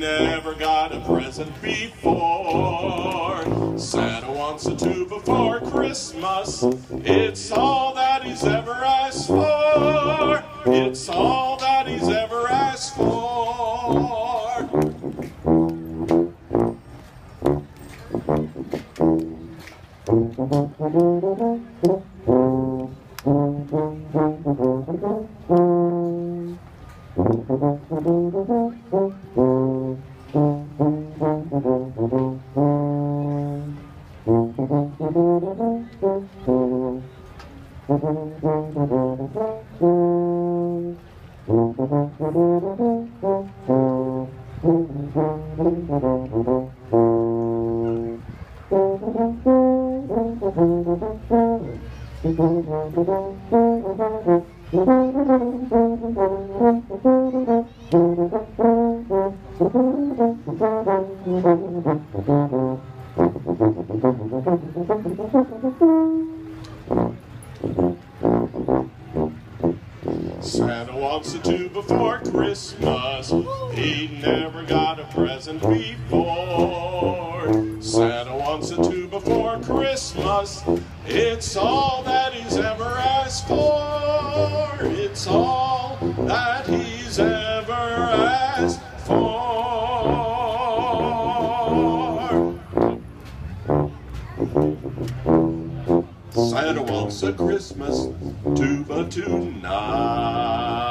never got a present before. Santa wants a tuba for Christmas. It's all that he's ever asked for. It's all that he's ever asked for. Santa wants a tuba for Christmas. He never got a present before. Santa wants a tuba for Christmas. It's all that he's ever asked for. It's all that he's ever asked for. Santa wants a Christmas tuba tonight.